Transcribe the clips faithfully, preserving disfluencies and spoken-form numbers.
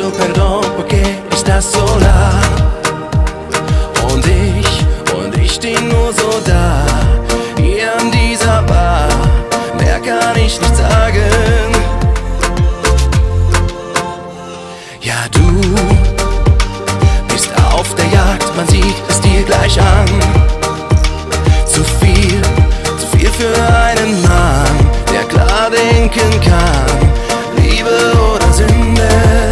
pido perdón porque estás sola. Und ich, und ich steh nur so da, hier an dieser Bar, mehr kann ich nicht sagen. Ja, du bist auf der Jagd, man sieht es dir gleich an. Zu viel, zu viel für einen Mann, der klar denken kann, Liebe oder Sünde.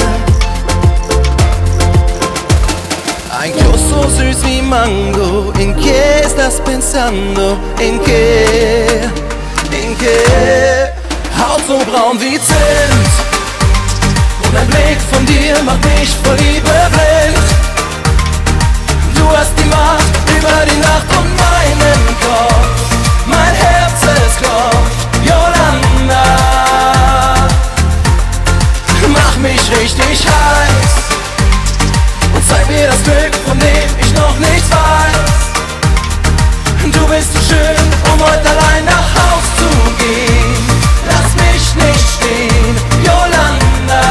Ein Kuss so süß wie Mango, ¿en qué estás pensando? ¿En qué? ¿En qué? Haut so braun wie Zimt und ein Blick von dir macht mich vor Liebe blind. Du hast die Macht über die Nacht und meinen Kopf, mein Herz es klopft, Yolanda. Mach mich richtig heiß und zeig mir das Glück, von dem ich noch nichts weiß. Du bist zu schön, um heute allein nach Haus zu gehen. Lass mich nicht stehen, Yolanda.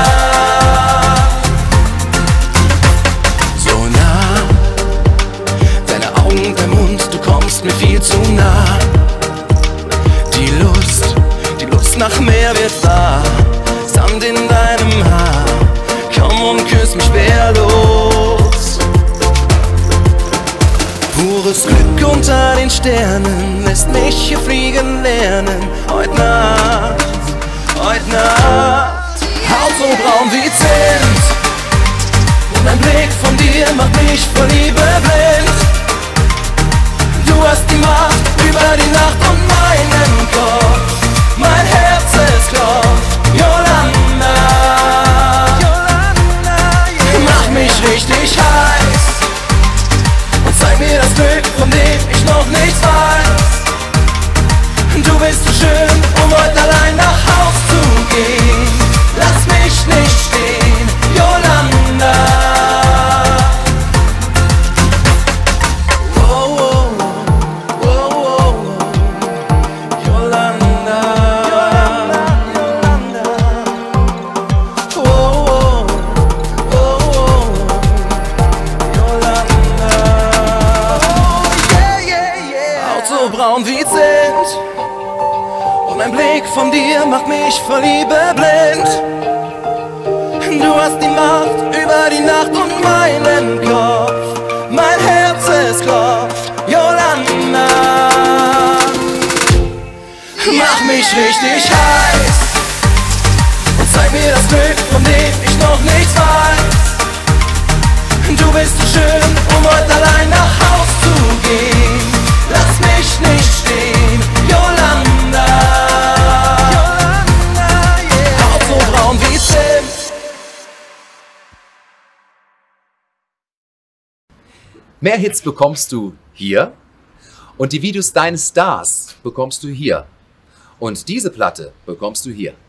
So nah, deine Augen, dein Mund, du kommst mir viel zu nah. Die Lust, die Lust nach mehr wird wahr. Sand in deinem Haar, komm und küss mich wehrlos. Pures Glück unter den Sternen lässt mich hier fliegen lernen. Heut Nacht, heut Nacht. Haut so braun wie Zimt und ein Blick von dir macht mich vor Liebe blind. Du hast die Macht über die Nacht und meinen Kopf, mein Herz es klopft, Yolanda. Mach mich richtig heiß und zeig mir das Glück, von dem ich noch nichts weiß. Du bist zu schön, um heute allein nach Haus zu gehen. Lass mich nicht stehen, Yolanda. Oh, oh, oh, oh, oh. Yolanda, Yolanda, Yolanda. Oh, oh, oh, oh, Yolanda. Oh, yeah, yeah, yeah. Haut so braun wie Zimt und ein Blick von dir macht mich vor Liebe blind. Du hast die Macht über die Nacht und meinen Kopf, mein Herz es klopft, Yolanda. Mach mich richtig heiß und zeig mir das Glück, von dem ich noch nichts weiß. Du bist zu schön, um heute allein nach Haus zu gehen. Lass mich nicht stehen, Yolanda. Yolanda, yeah. Haut so braun wie Zimt. Mehr Hits bekommst du hier und die Videos deines Stars bekommst du hier. Und diese Platte bekommst du hier.